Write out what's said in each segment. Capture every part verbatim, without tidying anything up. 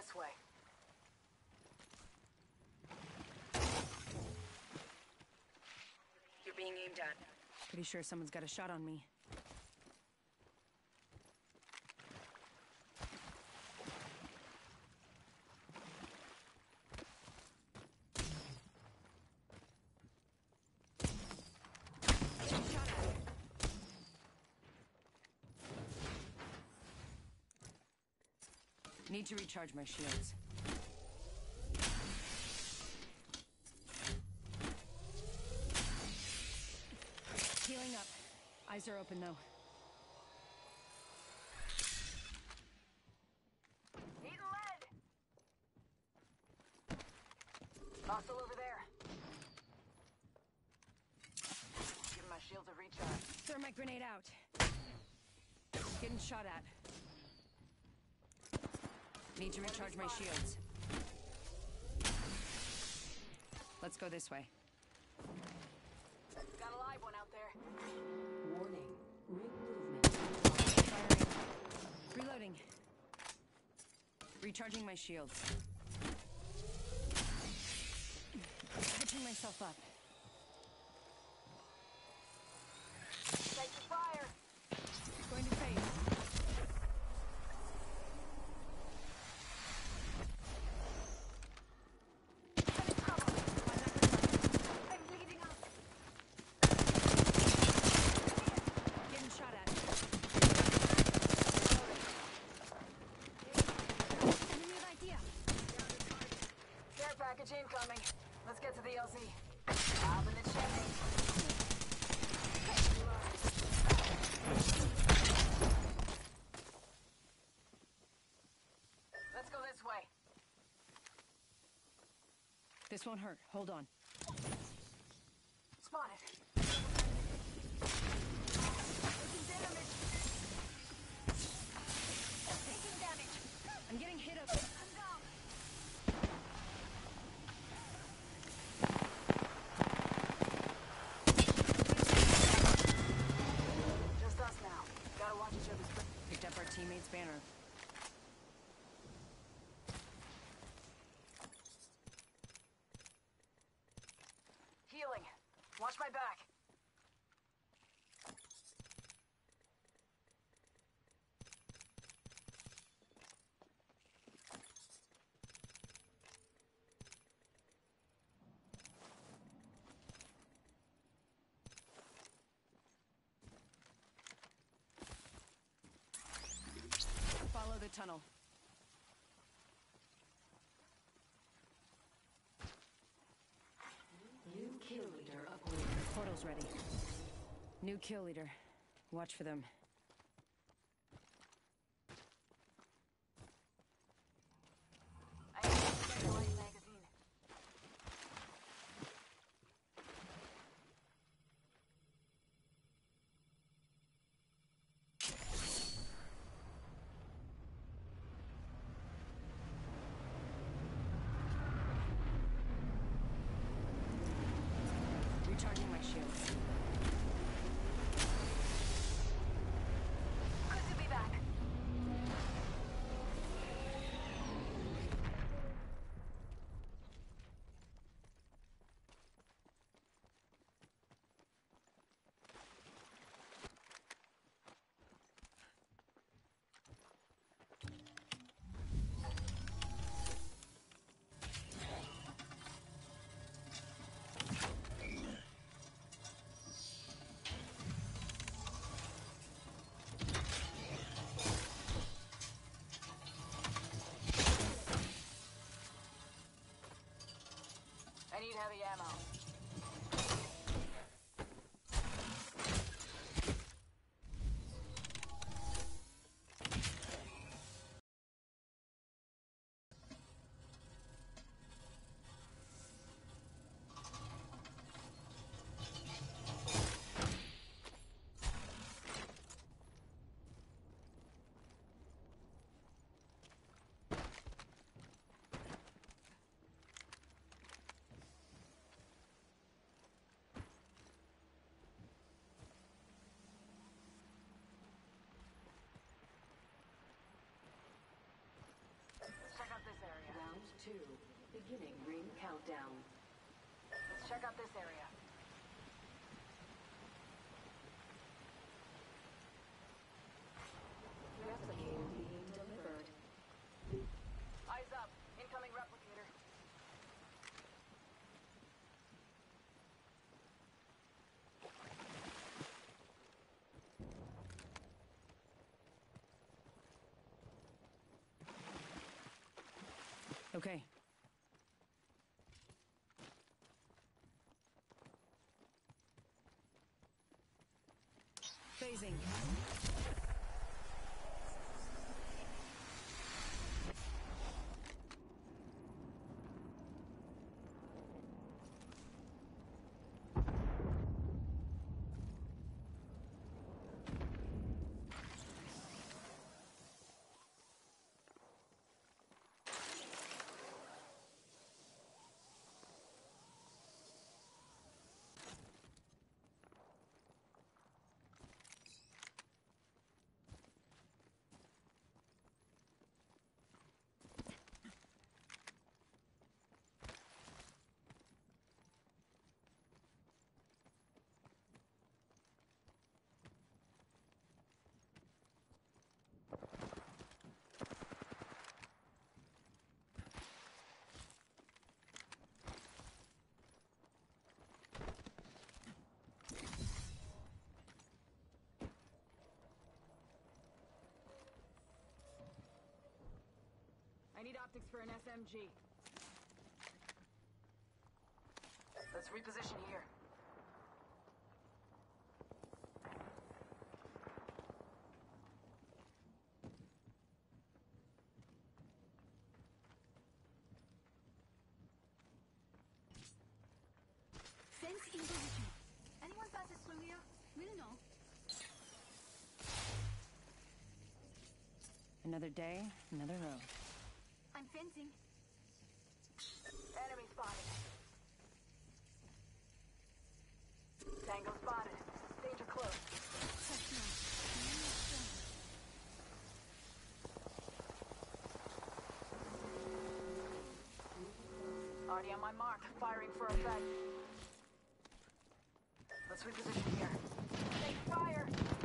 this way. You're being aimed at. Pretty sure someone's got a shot on me. Need to recharge my shields. Healing up. Eyes are open though. Eating lead! Hostile over there. Giving my shields a recharge. Thermite grenade out. Getting shot at. Need to recharge my shields. Let's go this way. Got a live one out there. Warning. Ring movement. Firing. Reloading. Recharging my shields. Catching myself up. Take the fire! Going to phase. I'm bleeding out! Getting shot at. Enemy right here. Care package incoming. Let's get to the L Z. Popping the chimney. Let's go this way. This won't hurt. Hold on. Spotted. Taking damage. Taking damage. I'm getting hit up. I'm down. Just us now. Gotta watch each other's back. Picked up our teammate's banner. Healing. Watch my back. Follow the tunnel. New kill leader uploaded. Portal's ready. New kill leader. Watch for them. I need a specialized magazine. Recharging my shields. two. Beginning ring countdown. Let's check out this area. Replicator being delivered. Eyes up. Incoming replicator. Okay. Phasing. I need optics for an S M G. Let's reposition here. Sense in position. Anyone passes through here? We'll know. Another day, another road. I'm fencing. Enemy spotted. Tango spotted. Danger close. Touch now. Already on my mark. Firing for effect. Let's reposition here. Take fire!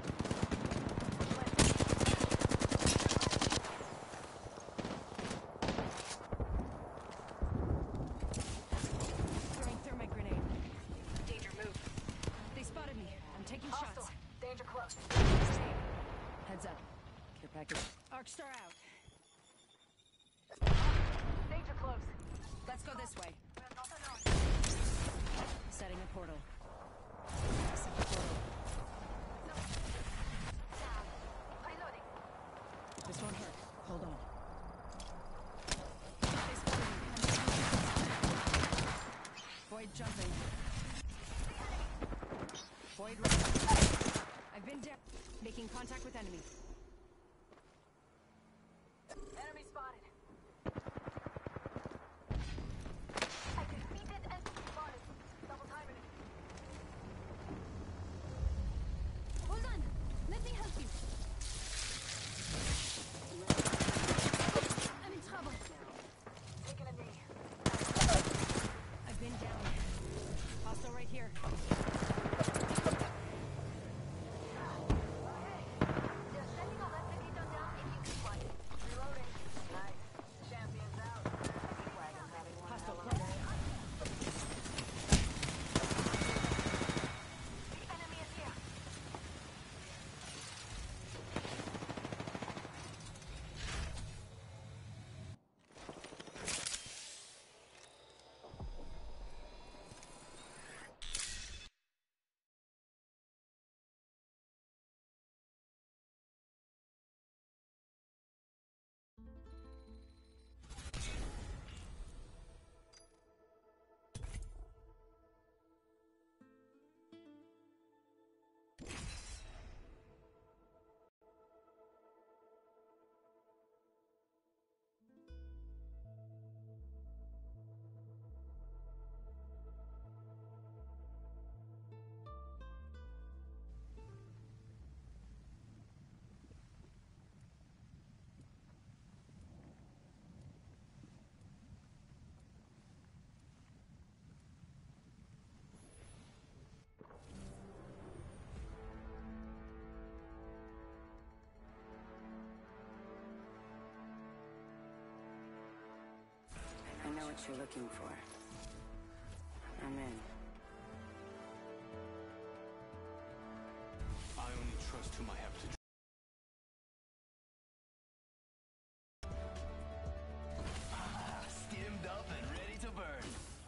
Throwing thermite grenade. Danger move. They spotted me. I'm taking Hostile. shots. Danger close. Heads up. Care package. Arcstar out. Danger close. Let's go this way. We're not alone. Setting a portal. Set the portal. Down. Reloading. This won't hurt. Hold on. They spotted me. I'm taking shots. Void jumping. Void running. I've been down. Making contact with enemy. Enemy spotted. I defeated and Spotted. Double timing it. hold on. Let me help you. I'm in trouble. Taking a knee. I've been down. Hostile right here. They're sending a replicator down if you can find it. Reloading. Nice. what you're looking for. I'm in. I only trust whom I have to. Skimmed up and ready to burn.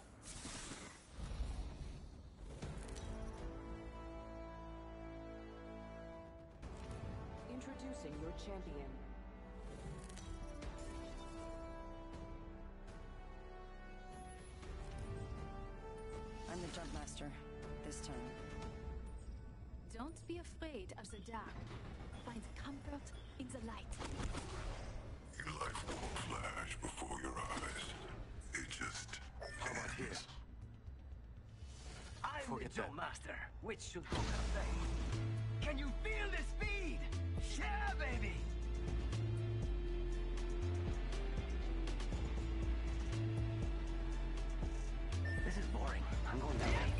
Introducing your champion. I'm the jump master. This time. Don't be afraid of the dark. Find comfort in the light. Your life will flash before your eyes. It just How about ends. his? I'm Forget the Jump that. Master, which should go without saying. Can you feel the speed? Yeah, baby! This is boring. I'm going that way.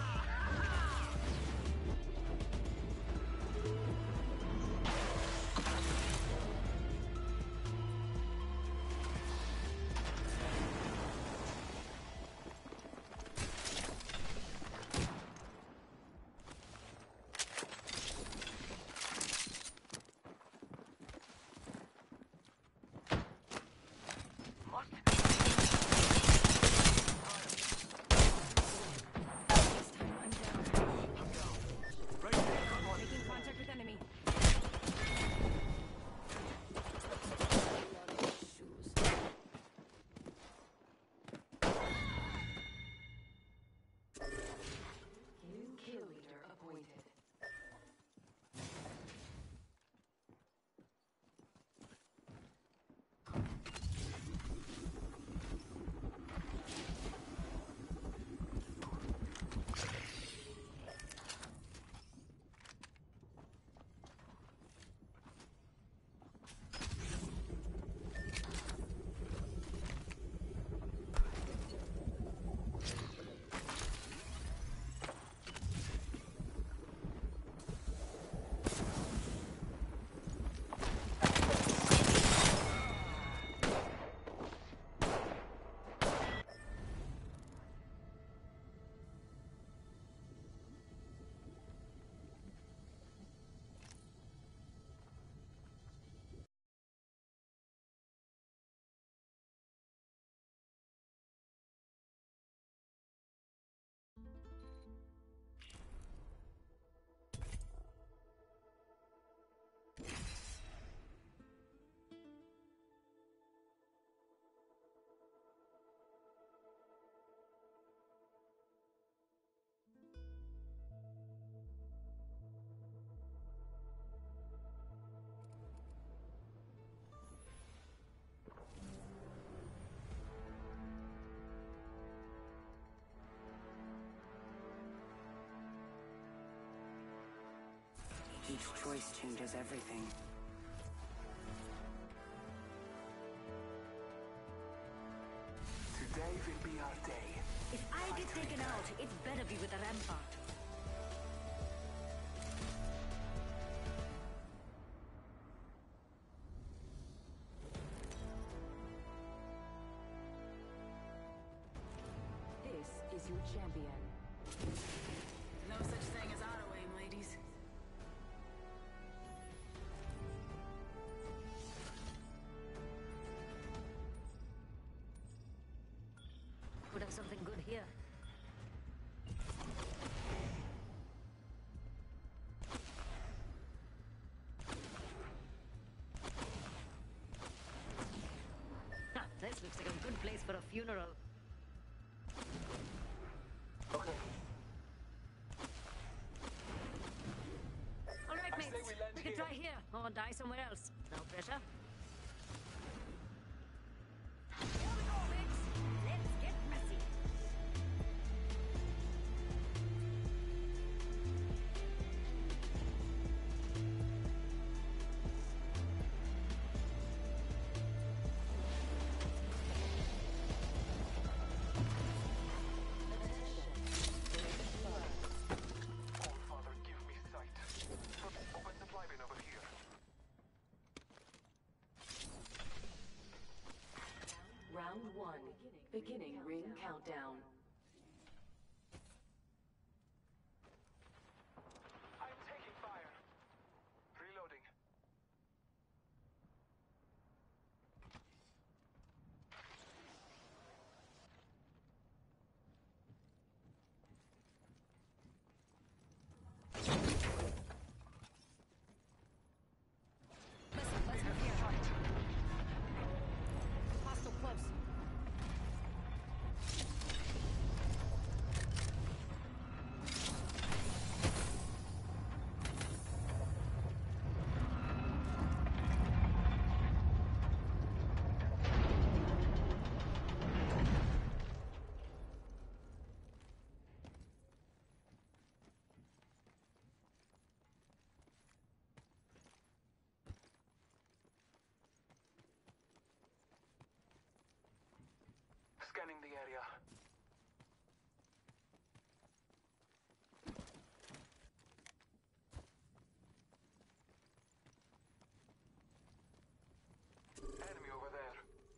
Making contact with enemy. New kill leader appointed. Each choice changes everything. Today will be our day. If I get taken out, it better be with a rampart. This is your champion. No such thing as auto-aim, ladies. Could have something good here. Ha, this looks like a good place for a funeral. Okay. All right, I say mates. we land We can here. try here or die somewhere else. No pressure. Here we go, mates. Let's get messy. All Father, give me sight. Open the fly bin over here. one. Beginning ring countdown. I'm taking fire. Reloading. Listen, let's move here. Hostile close. Scanning the area. Enemy over there.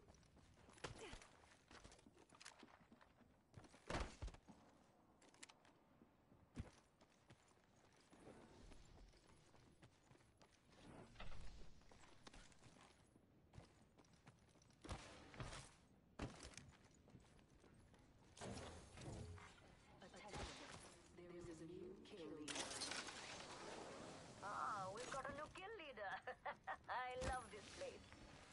There is a new kill leader. Ah, we've got a new kill leader. I love this place.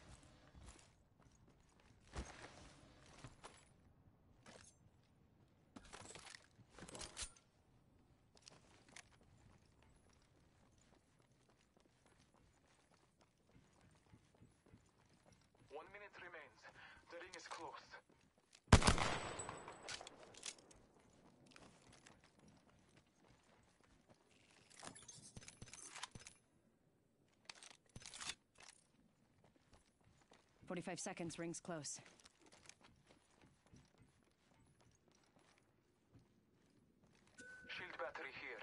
One minute remains. The ring is close. Forty-five seconds. Rings close. Shield battery here.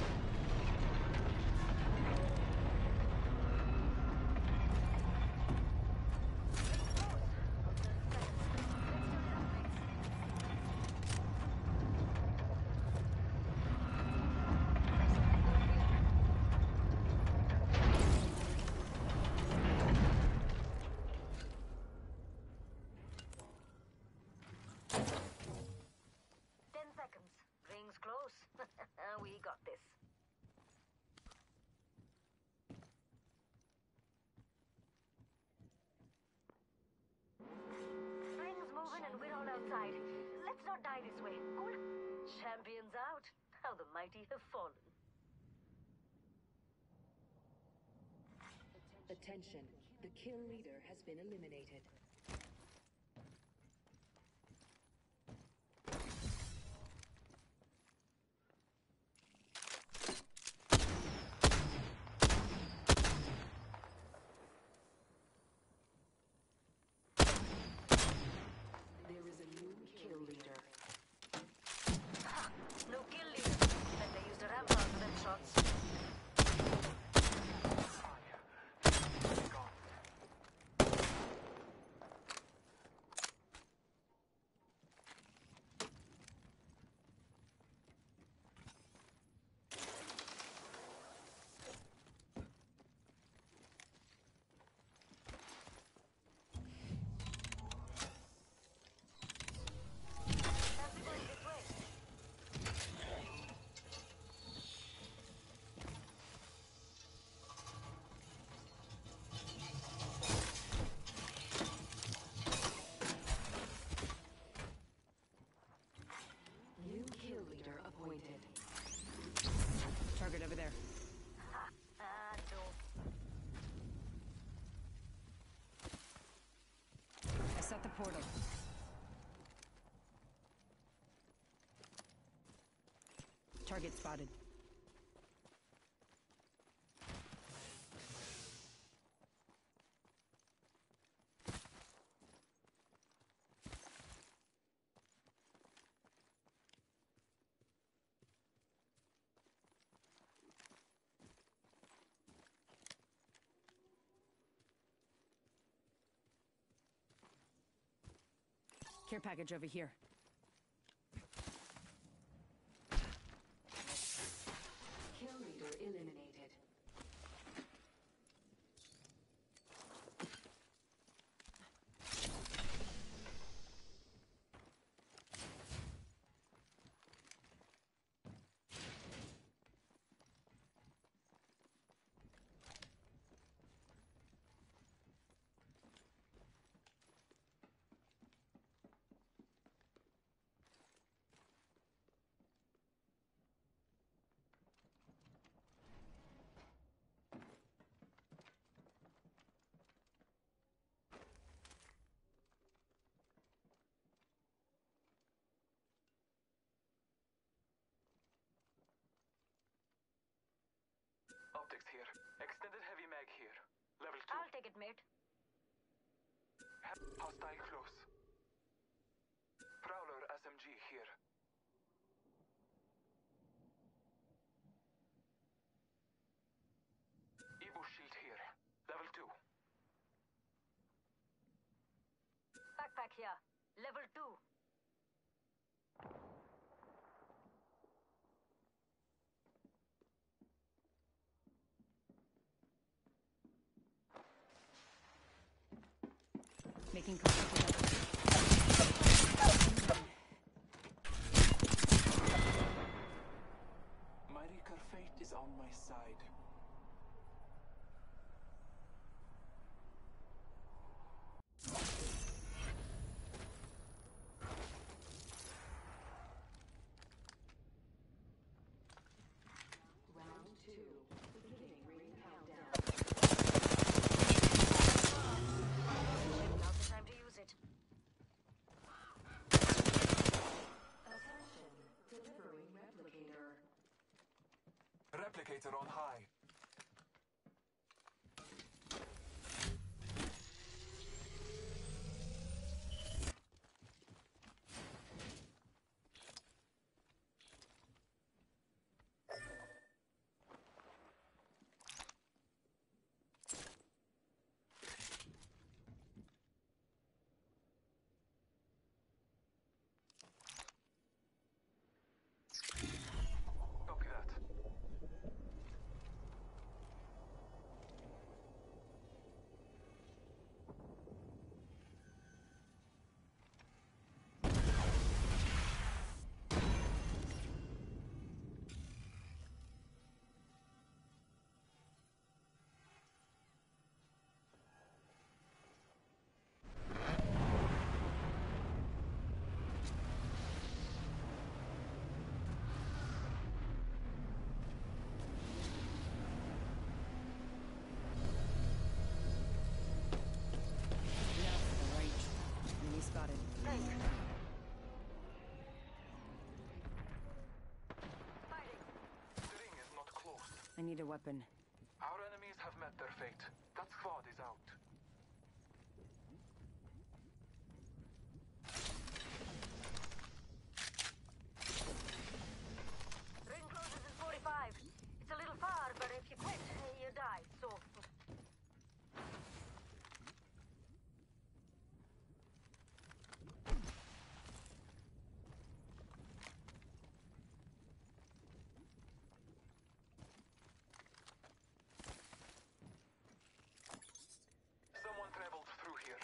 Ten seconds. Rings close. We got this. Rings moving and we're all outside. Let's not die this way. Cool. Champions out. How the mighty have fallen. Attention, the kill leader has been eliminated. There is a new kill leader. No kill leader. Bet they used a ramp out for them shots. Fancy going this way. New kill leader appointed. Target over there. Ah, no. I set the portal. Target spotted. Care package over here. Kill leader eliminated. Optics here. Extended heavy mag here. Level two. I'll take it, mate. Hostile close. Prowler S M G here. Evo shield here. Level two. Backpack here. Level two. Making contact with others. Marika fate is on my side. Round two. Beginning ring countdown. Now's the time to use it. Attention. Delivering replicator. Replicator on high. Copy that. Now for the range. Enemy spotted. Fighting. The ring is not closed. I need a weapon. Our enemies have met their fate. That squad is out. Ring closes in forty-five. It's a little far, but if you quit, you die. So, Someone traveled through here.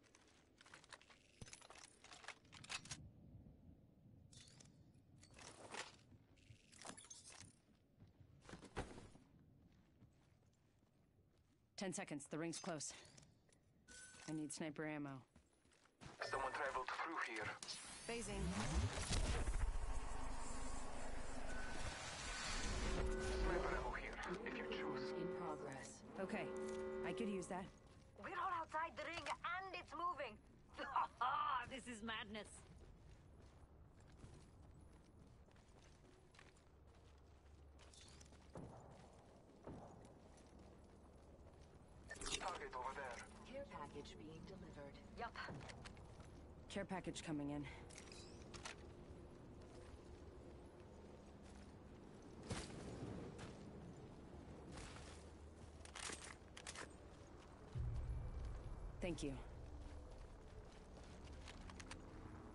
Ten seconds. The ring's close. I need sniper ammo. Someone traveled through here. Phasing. Sniper ammo here, if you choose. In progress. Okay. I could use that. we're all outside the ring and it's moving. This is madness. Target over there. Care package being delivered. Yup. Care package coming in. Thank you.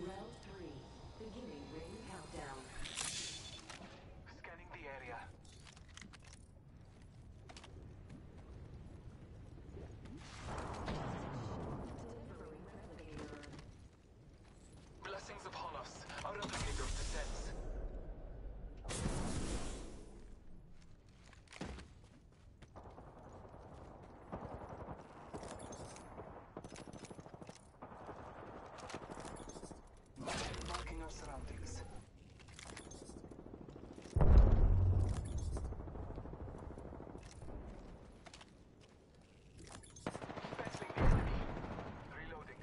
Round three. Beginning ring countdown. Scanning the area. Delivering replicator. Blessings upon us. Our replicator descends. Marking our surroundings. Battling the enemy. Reloading.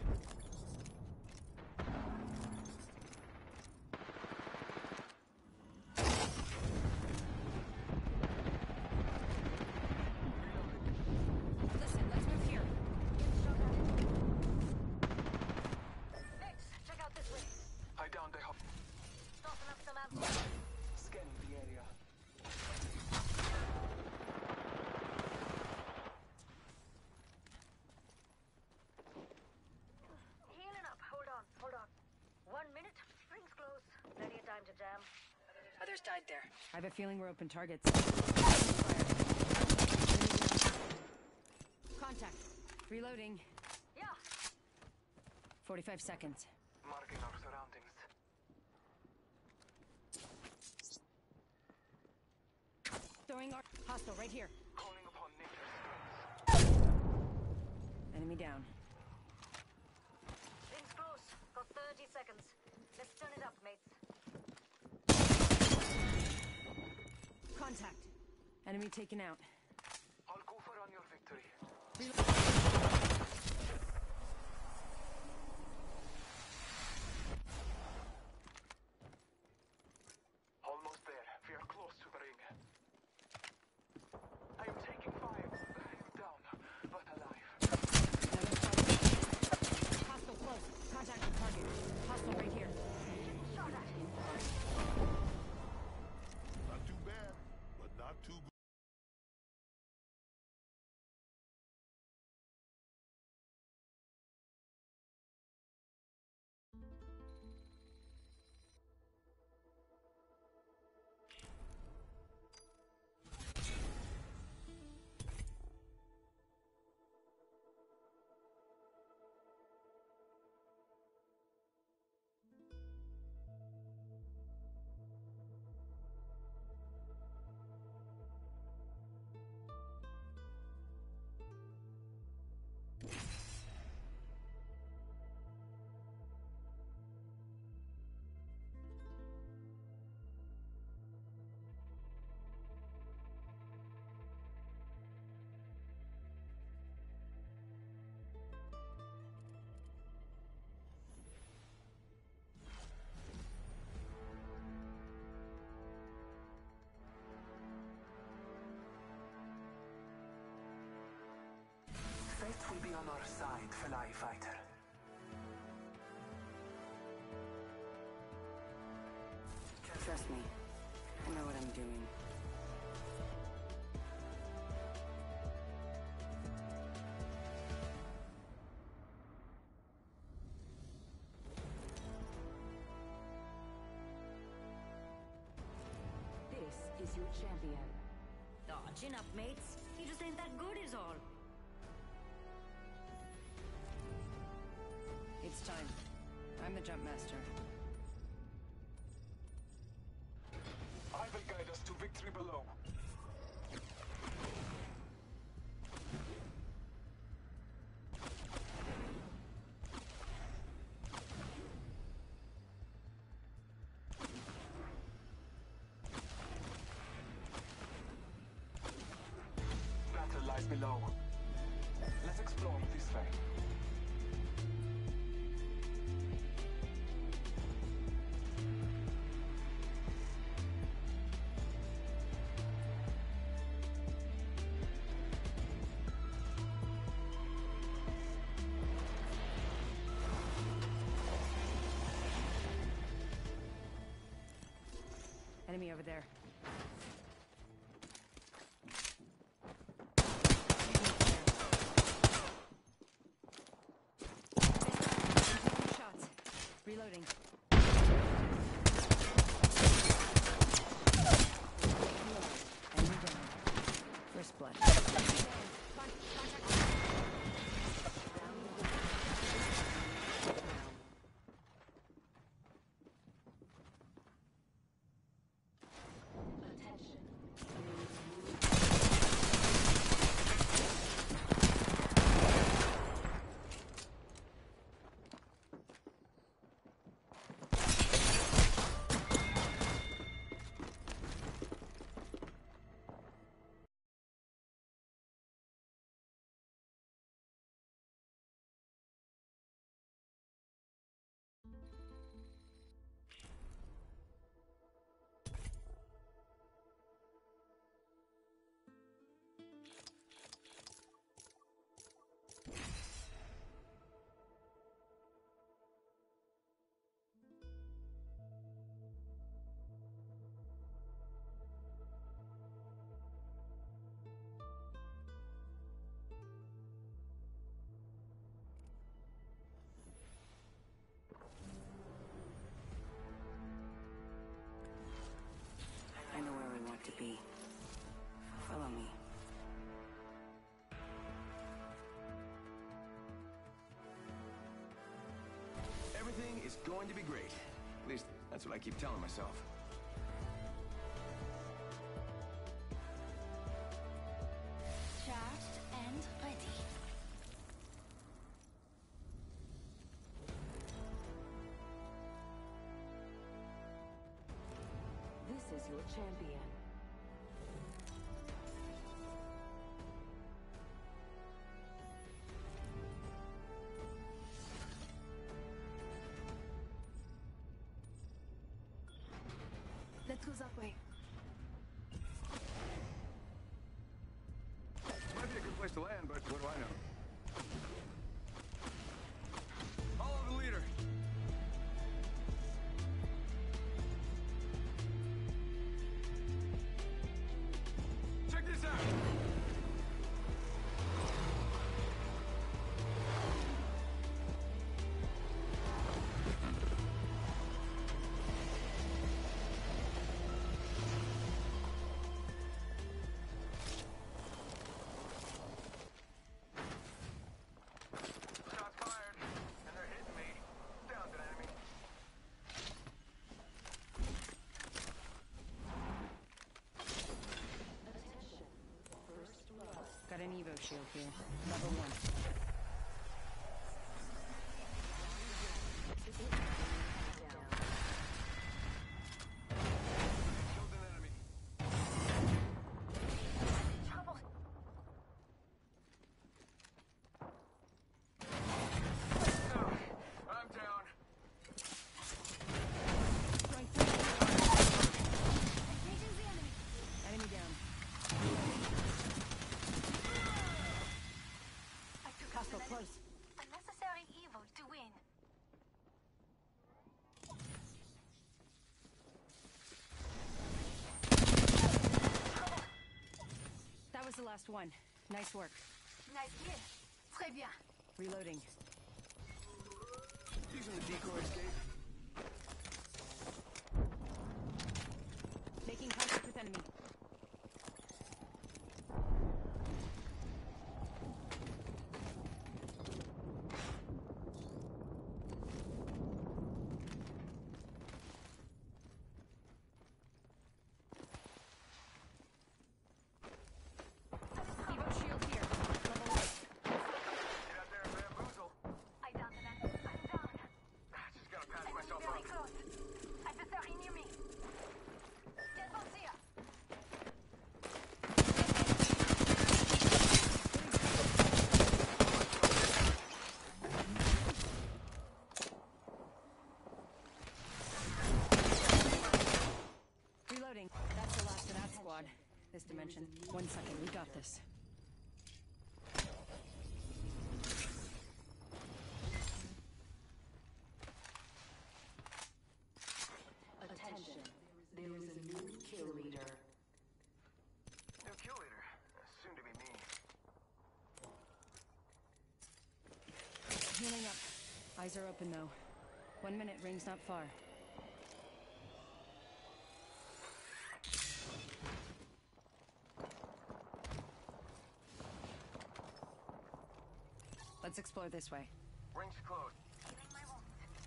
Listen, let's move here. Mates, check out this way. I downed a hop. Soften up some ammo. Scanning the area. Healing up. Hold on, hold on. One minute. Rings close. Plenty of time to jam. Others died there. I have a feeling we're open targets. Contact. Reloading. Yeah. forty-five seconds. Marking our surroundings. Throwing our hostile right here. Calling upon nature's strength. Enemy down. Rings close. Got thirty seconds. Let's turn it up, mates. Contact. Enemy taken out. I'll go for on your victory. Almost there. We are close to the ring. I am taking fire. I am down, but alive. Another target. Hostile close. Contact the target. Hostile right here. Shot at. Not too bad, but not too good. Fate will be on our side, Fly Fighter. Trust me. I know what I'm doing. This is your champion. Oh, chin up, mates. He just ain't that good is all. It's time. I'm the jump master. I will guide us to victory below. Battle lies below. Let's explore this way. Enemy over there. Shots. Reloading. is going to be great. At least, that's what I keep telling myself. Charged and ready. This is your champion. Let's go that way. Might be a good place to land, but what do I know? Follow the leader. Check this out. Shots fired, and they're hitting me. Down to enemy. Got an Evo shield here. Level one. Killed an enemy. Trouble. No, I'm down. Engaging the enemy. Enemy down. I took out Hostile an enemy. close. Unnecessary evil to win. That was the last one. Nice work. Nice kill. Très bien. Reloading. Using the decoy escape. Making contact with enemy. Evo shield here. Level one. Get out there and bamboozle. I downed an enemy. I'm down. Just gotta pass Enemy myself very up. close. Adversary near me. Get box here. Reloading. That's the last of that squad. This dimension. One second, we got this. Attention. There is a new kill leader. New kill leader. Soon to be me. Healing up. Eyes are open though. One minute, ring's not far. Let's explore this way. Ring's closed. Healing my wound.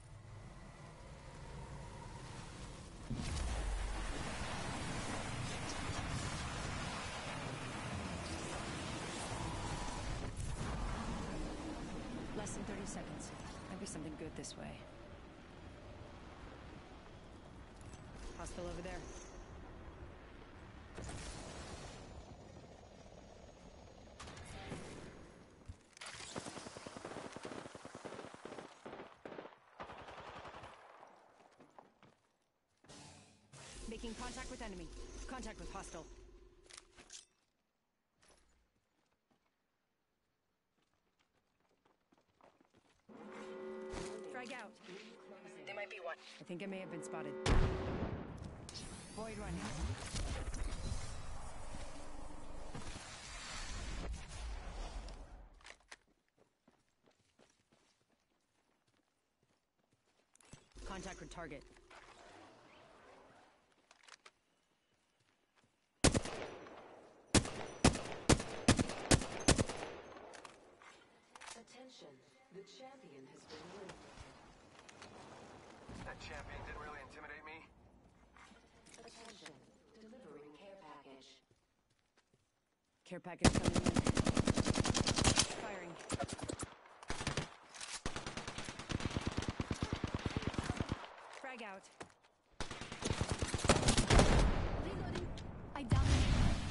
Less than thirty seconds. Might be something good this way. Hostile over there. Making contact with enemy. Contact with hostile. Frag out. They might be one. I think I may have been spotted. Void run. Contact with target. Attention. The champion has been eliminated. That champion didn't really intimidate me. Attention. Delivering care package. Care package coming in. Firing. Frag out. Reloading. I downed him.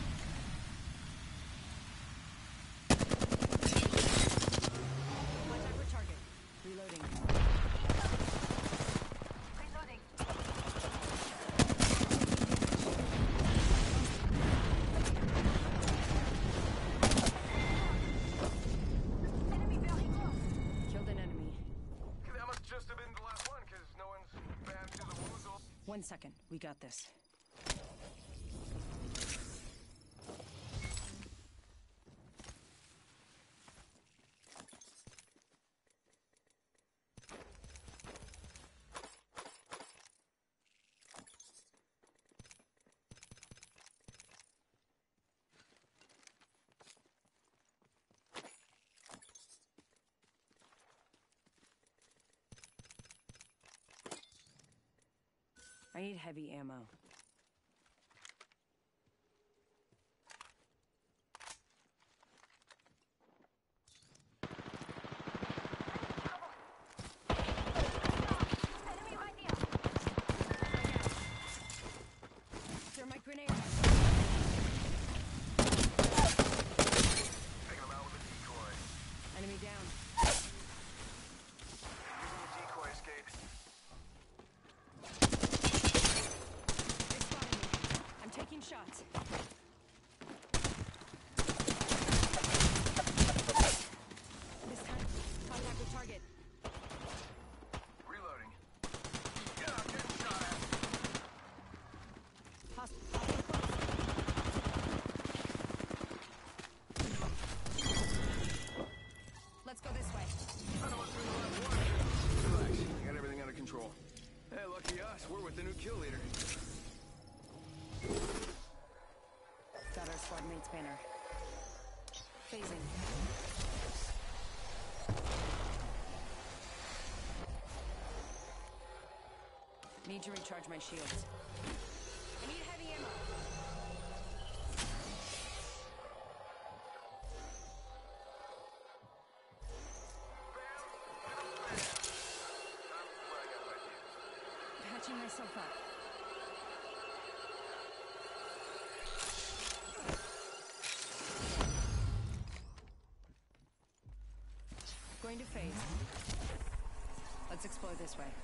Contact with target. Reloading. Reloading. Enemy very close. Killed an enemy. That must just have been the last one, because no one's bad to the woozle. One second. We got this. I need heavy ammo. Enemy right here. Thermite grenade. Taking him out with a decoy. Enemy down. Using a decoy escape. They spotted me. I'm taking shots. This time, contact with target. Reloading. Yeah, I'm getting shot at. Host- hostile close. Let's go this way. I know what's been the last one. Relax. I got everything under control. Hey, lucky us. We're with the new kill leader. Got our squad mate's banner. Phasing. Need to recharge my shields. I need heavy ammo. Patching myself up. Going to phase. Let's explore this way.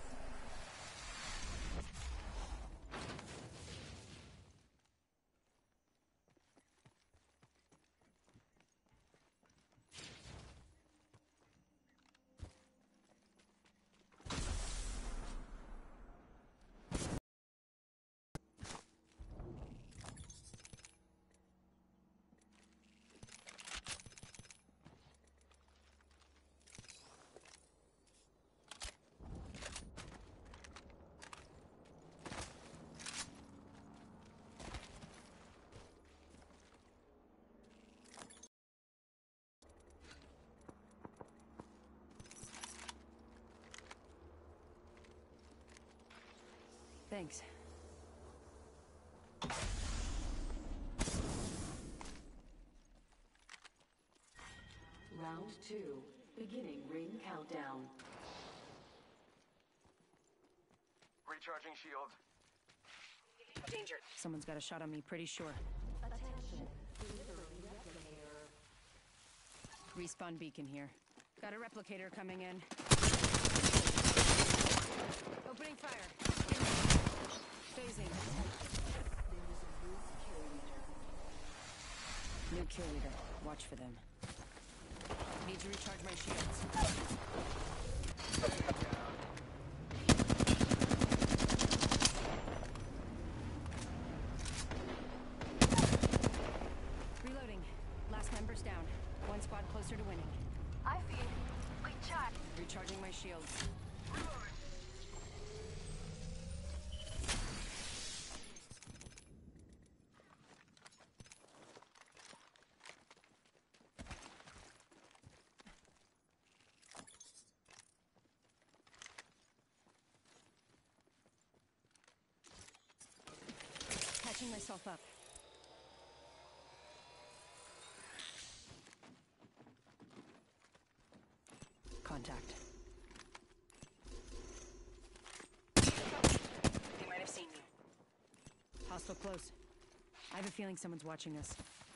Thanks. Round two. Beginning ring countdown. Recharging shield. Danger. Someone's got a shot on me, pretty sure. Attention. Delivering replicator. Respawn beacon here. Got a replicator coming in. Opening fire. Phasing. New kill leader. Watch for them. Need to recharge my shields. Reloading. Last member's down. One squad closer to winning. I feel recharge. Recharging my shields. myself up. Contact. They might have seen you. Hostile close. I have a feeling someone's watching us.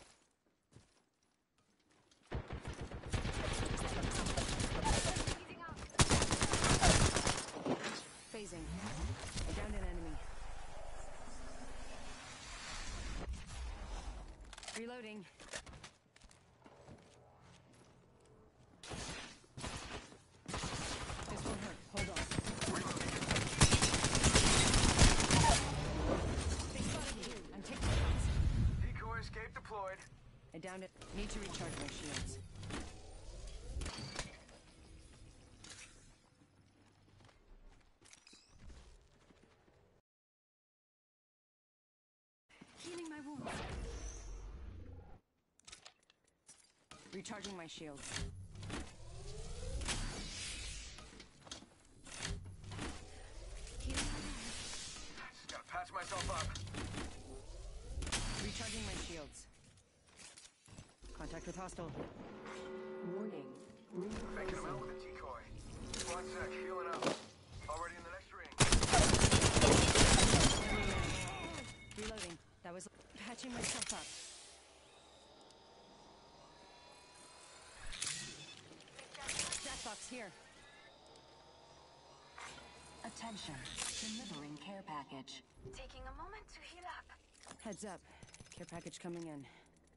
Phasing. Down an enemy. Reloading. This won't hurt. Hold on. They spotted you. I'm taking shots. Decoy escape deployed. I downed it. Need to recharge my shields. Healing my wounds. Recharging my shields. Healing my wounds. Just gotta patch myself up. Recharging my shields. Contact with hostile. Warning. Ring Faking him closing. out with a decoy. One sec, healing up. Already in the next ring. Reloading. That was patching myself up. Death box here. Attention. Delivering care package. Taking a moment to heal up. Heads up. Care package coming in.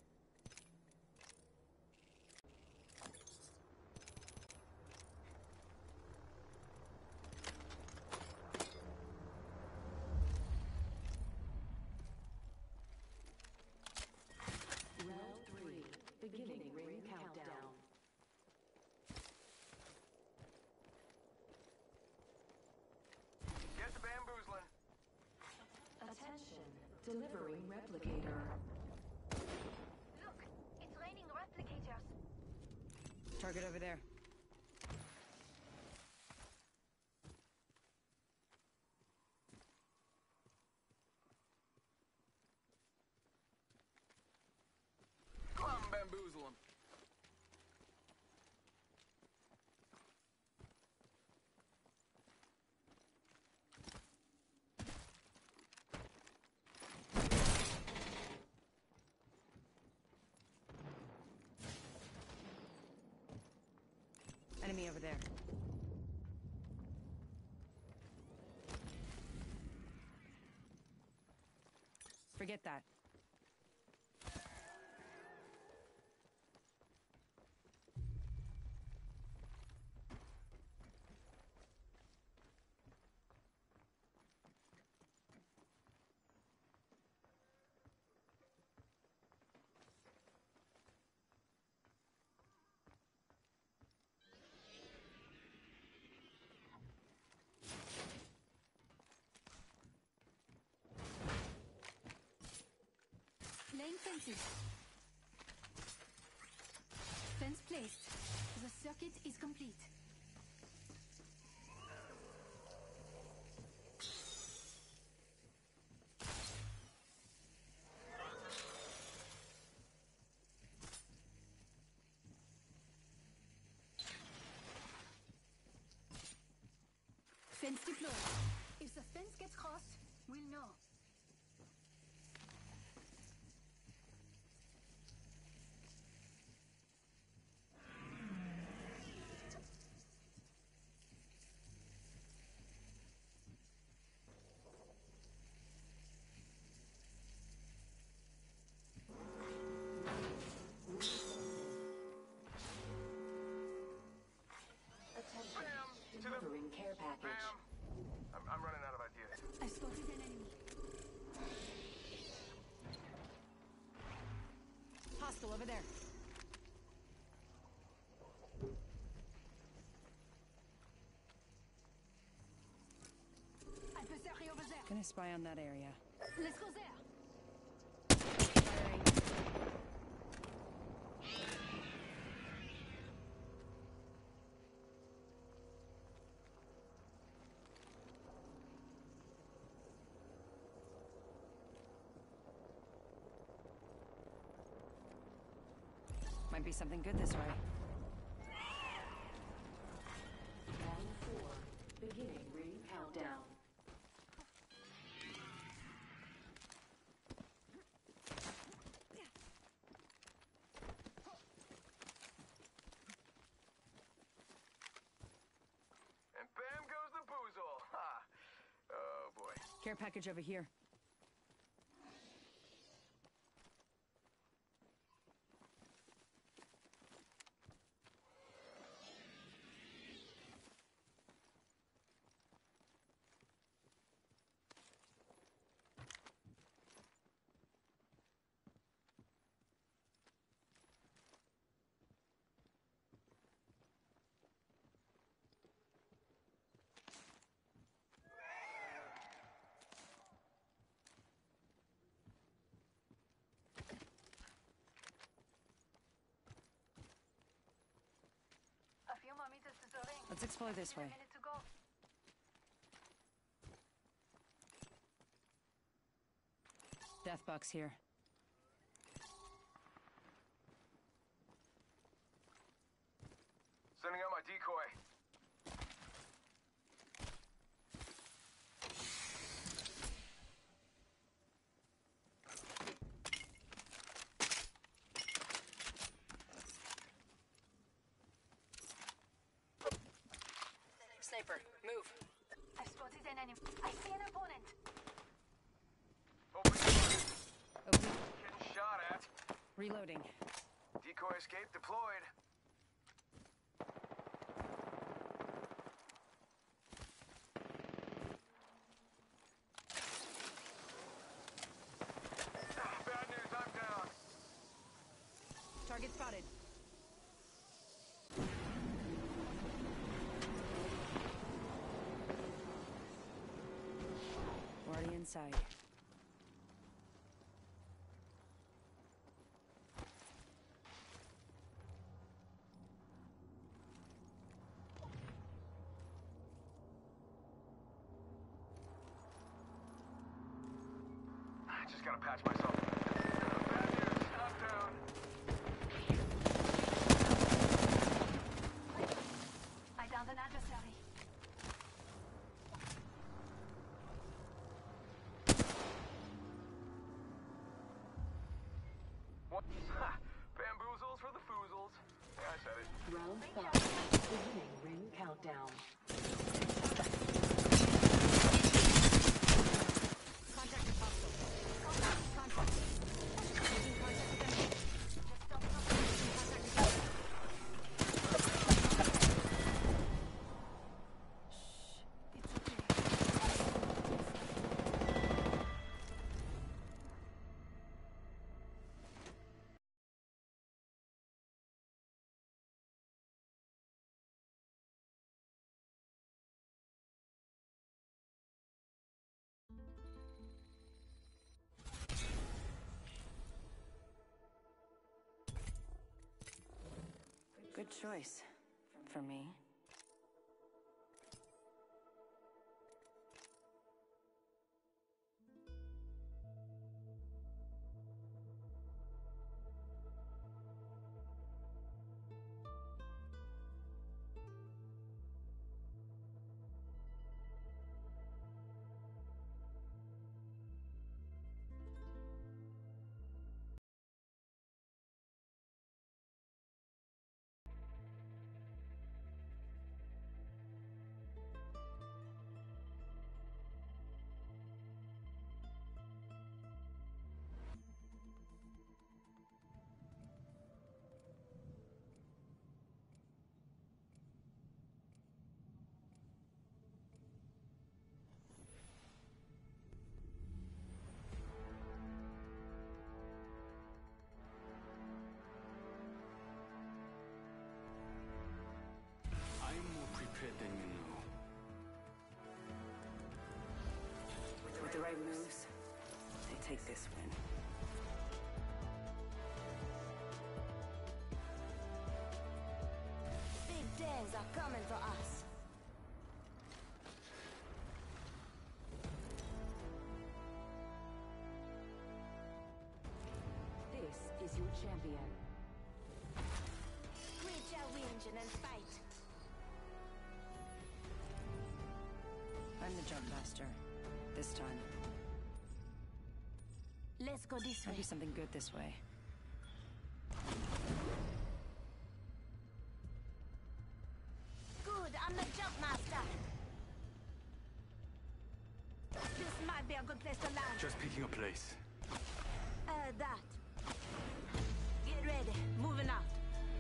Round three. Beginning ring countdown. Get the bamboozling. Attention. Delivering replicator. Look, it's raining replicators. Target over there. Go out and bamboozle him. Enemy over there. Forget that. Laying fences. Fence placed. The circuit is complete. Fence deployed. If the fence gets crossed, we'll know. Attention. Bam! To the Delivering care package. bam! I'm, I'm running out of ideas. I spotted an enemy. Hostile over there. Adversary over there. Gonna spy on that area. Let's go there. Firing. Might be something good this way. Round four. Beginning ring countdown. And bam goes the boozle. Ha! Oh boy. Care package over here. A few more meters to the ring. Let's explore this A way. minute to go. Death box here. Sending out my decoy. Sniper, move. I've spotted an enemy. I see an opponent. Open door. Opening. Getting shot at. Reloading. Decoy escape deployed. Ah, bad news, I'm down. Target spotted. Already inside. I just gotta patch myself. Bad news, I'm down. I downed an adversary. What? Ha! Bamboozles for the foozles. Yeah, I said it. Round five. Beginning ring countdown. Contact with hostile. Contact. Contact. Making contact with enemy. Making contact with enemy. Good choice. For me. I'm more prepared than you know. With the right moves, they take this win. Big days are coming for us. This is your champion. jump faster. This time. Let's go this Might way. be something good this way. Good, I'm the jump master. This might be a good place to land. Just picking a place. Uh, that. Get ready. Moving out.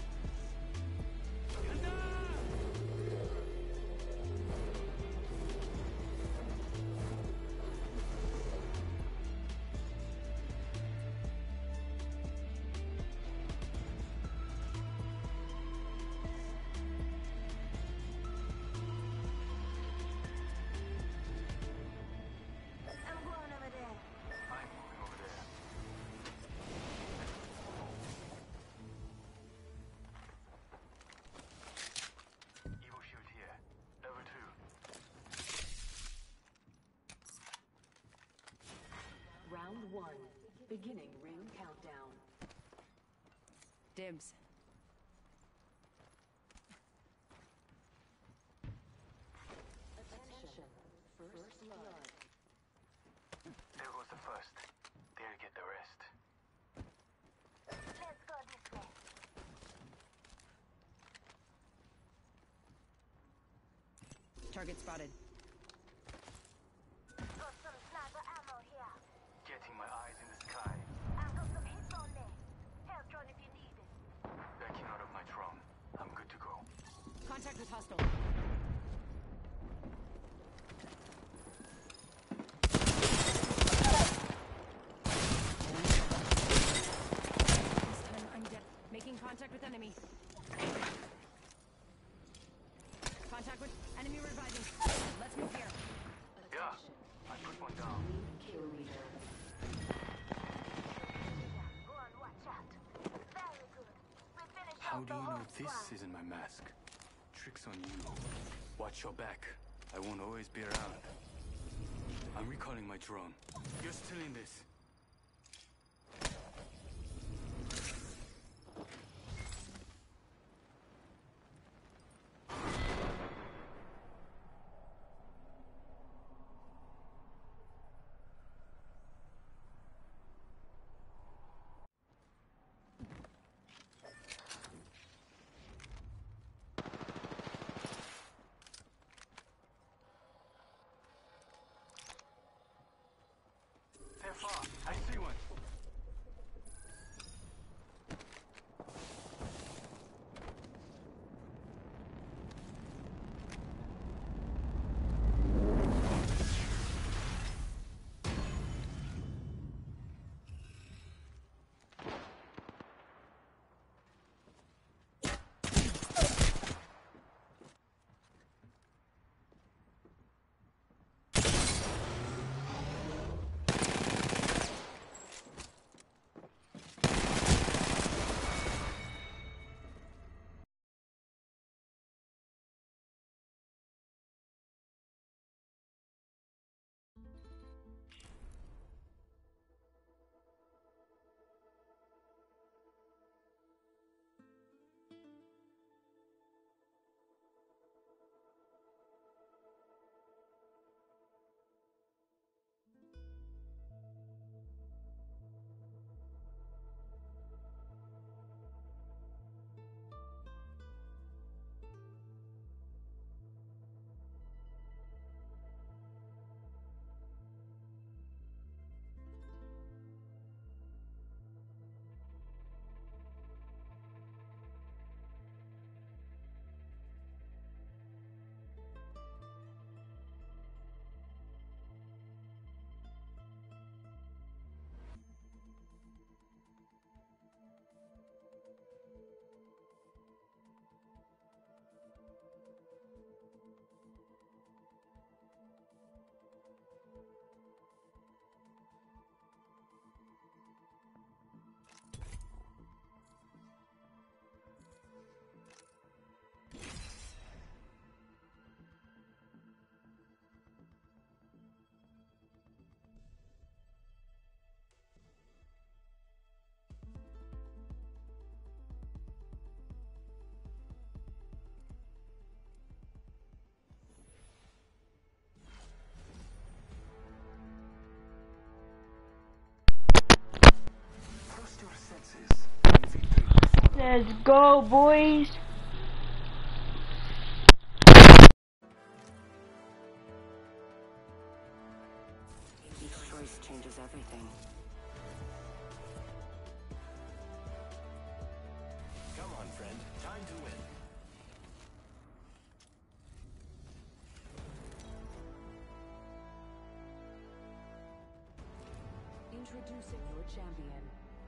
I'm going over there. I'm moving over there. Evo shield here. Level two. Round one. Beginning ring countdown. Dibs. Attention. First blood. There goes the first. There get the rest. Let's go this way. Target spotted. Got some sniper ammo here. Getting my eyes in the sky. I've got some hits on there. Help drone if you need it. Backing out of my drone. I'm good to go. Contact with hostile. This time I'm dead. Making contact with enemy. Contact with enemy reviving. Let's move here. Yeah. I put one down. Kill leader. Go on, watch out. Very good. We finished How off do the you whole know this squad. isn't my mask? Tricks on you. Watch your back. I won't always be around. I'm recalling my drone. You're still in this. They're far. Let's go, boys. Each choice changes everything. Come on, friend. Time to win. Introducing your champion.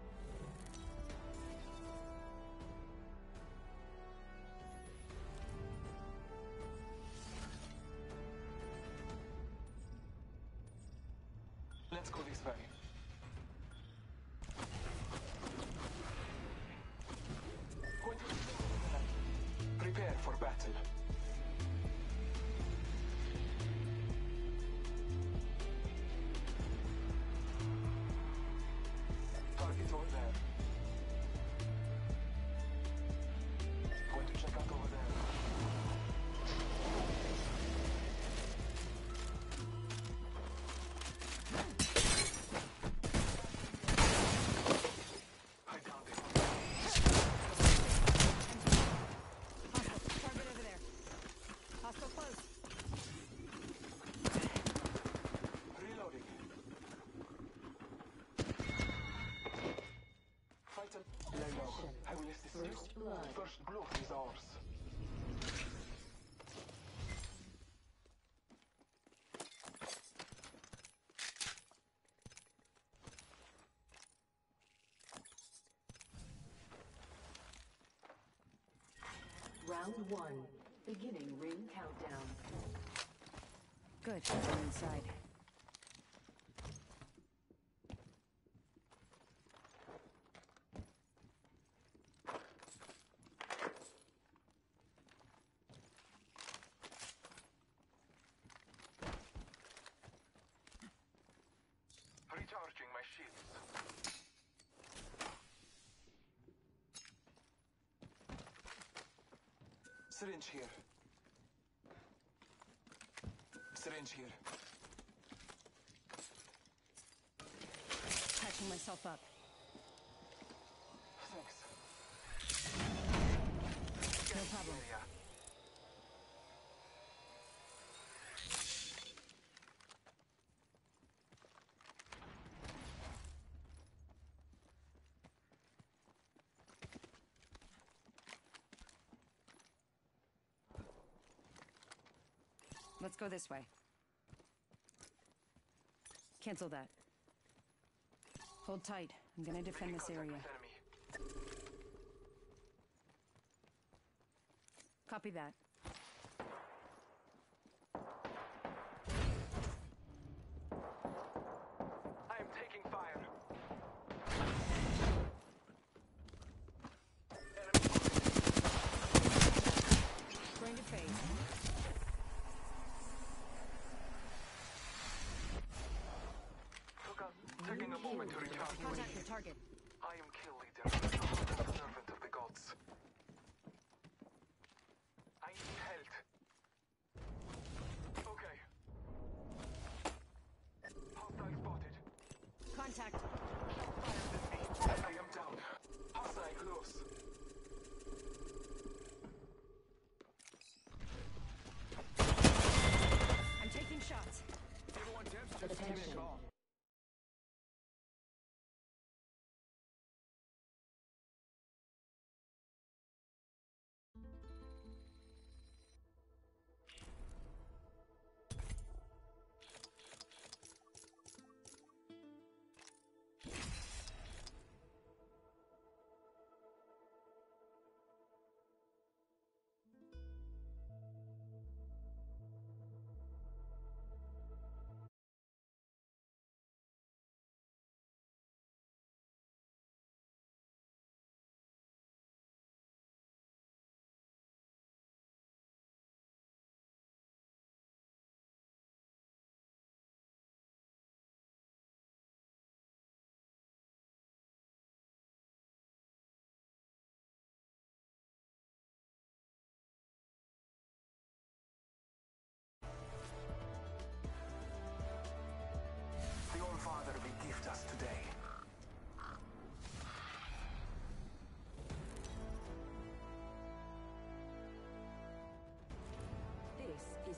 Let's go this way. Prepare for battle. Target over there. Going to check out over there. I downed him. Hostile. Target over there. Hostile close. Reloading. Fight and lay low. I will assist you. First blood. First blood is ours. Round one. Beginning ring countdown. Good. I'm inside. Recharging my shields. Syringe here. Syringe here. Patching myself up. Thanks. No problem. Area. Let's go this way. Cancel that. Hold tight. I'm gonna defend this area. Enemy. Copy that. I am taking fire. Going to phase. Look up. Taking a moment to recharge. Contact the target. I am kill leader. Servant of the gods. I need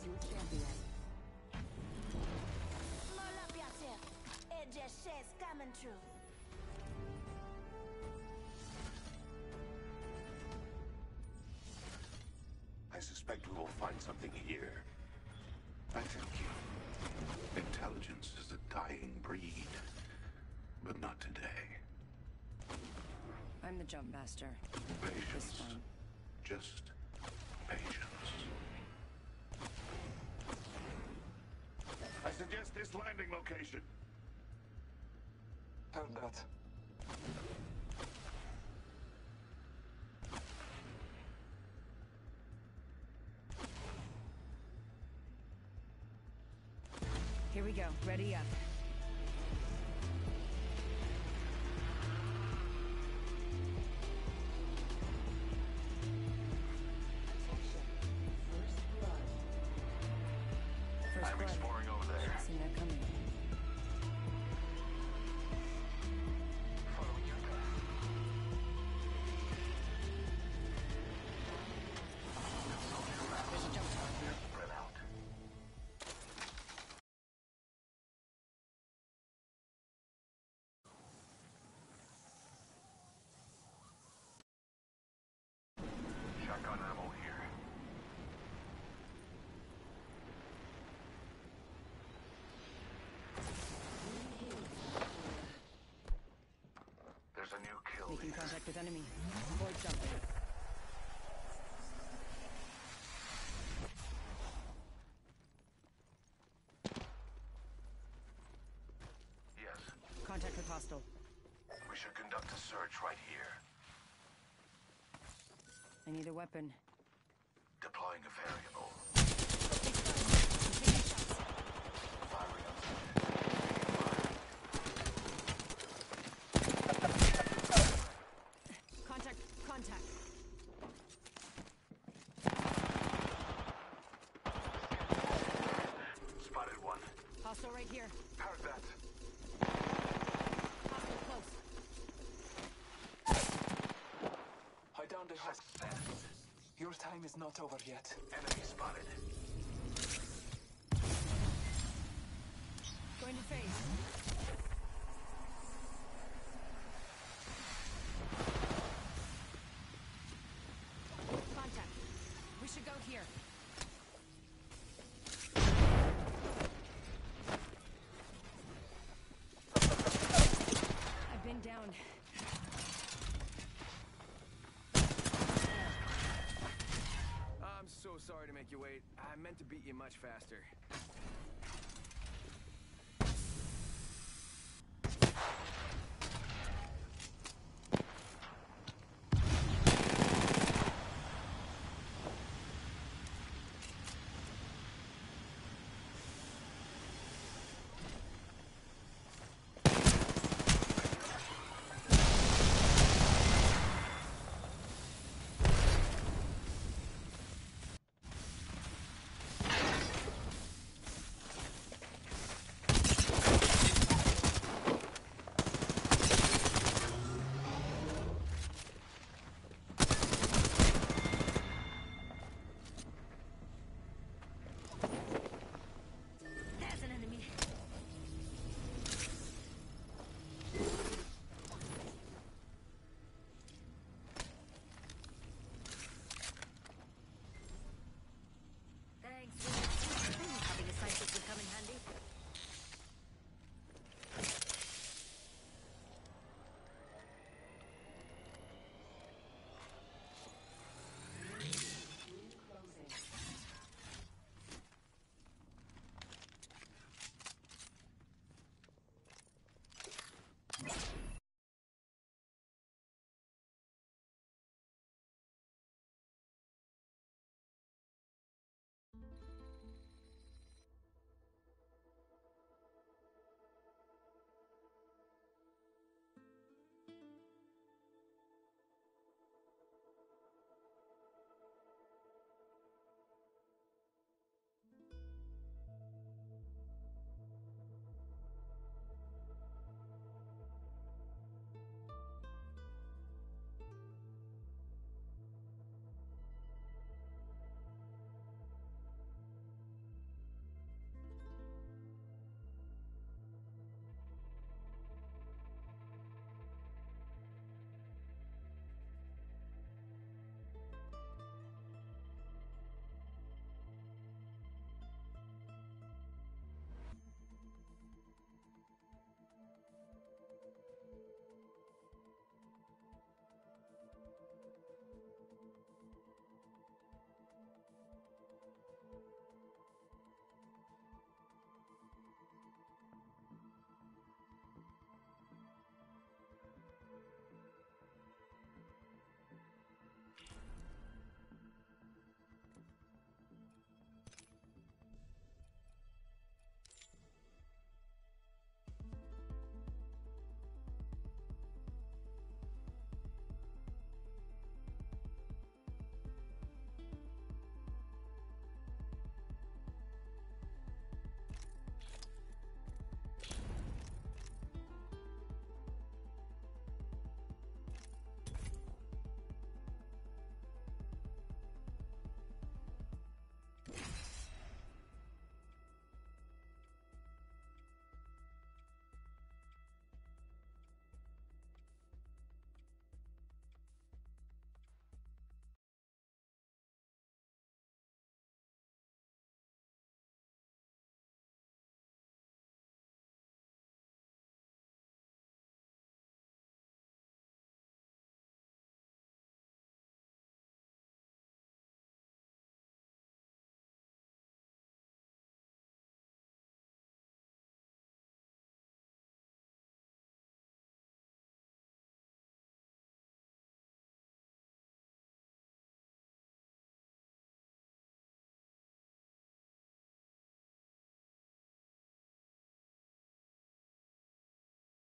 new champion. Small up yourself. A J Shay's coming through. I suspect we will find something here. I thank you. Intelligence is a dying breed. But not today. I'm the jump master. Patience. This one. Just patience. I suggest this landing location. Heard that. Here we go. Ready up. First I'm blood. exploring over there. Seen that coming. Following your path. There's a jump target. Spread out. Shotgun ammo here. There's a new kill Making leader. contact with enemy. Avoid jumping. Yes. Contact with hostile. We should conduct a search right here. I need a weapon. Deploying a variable. Taking shots. Firing up. Contact. Contact. Spotted one. Hostile right here. Heard that. Hostile close. I downed the host. Your time is not over yet. Enemy spotted. Going to phase. Contact. We should go here. I've been down. I'm so sorry to make you wait. I meant to beat you much faster.